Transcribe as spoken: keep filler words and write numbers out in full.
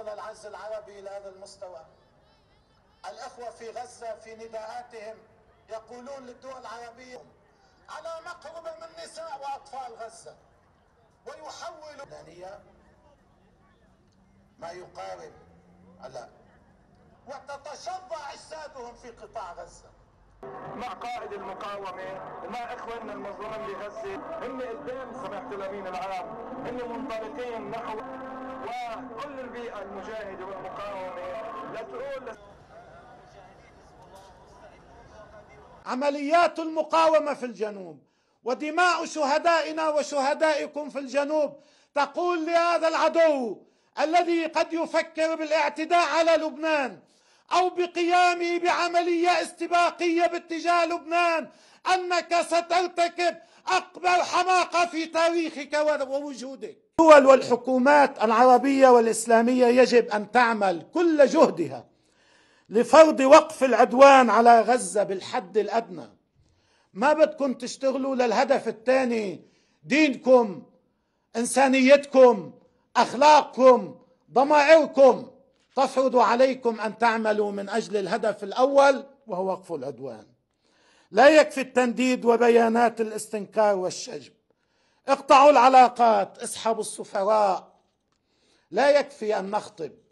وصل العز العربي إلى هذا المستوى. الأخوة في غزة في نداءاتهم يقولون للدول العربية على مقربة من نساء وأطفال غزة، ويحولوا ما يقارب على وتتشظى أجسادهم في قطاع غزة. مع قائد المقاومة ومع إخواننا المظلومين بغزة، هن قدام سماحة الأمين العام، هن منطلقين نحو وكل البيئة المجاهدة والمقاومة لتقول عمليات المقاومة في الجنوب ودماء شهدائنا وشهدائكم في الجنوب تقول لهذا العدو الذي قد يفكر بالاعتداء على لبنان أو بقيامه بعملية استباقية باتجاه لبنان أنك سترتكب أكبر حماقة في تاريخك ووجودك. الدول والحكومات العربية والإسلامية يجب أن تعمل كل جهدها لفرض وقف العدوان على غزة بالحد الأدنى. ما بدكم تشتغلوا للهدف الثاني، دينكم، إنسانيتكم، أخلاقكم، ضمائركم تفرض عليكم أن تعملوا من أجل الهدف الأول وهو وقف العدوان. لا يكفي التنديد وبيانات الاستنكار والشجب. اقطعوا العلاقات، اسحبوا السفراء. لا يكفي أن نخطب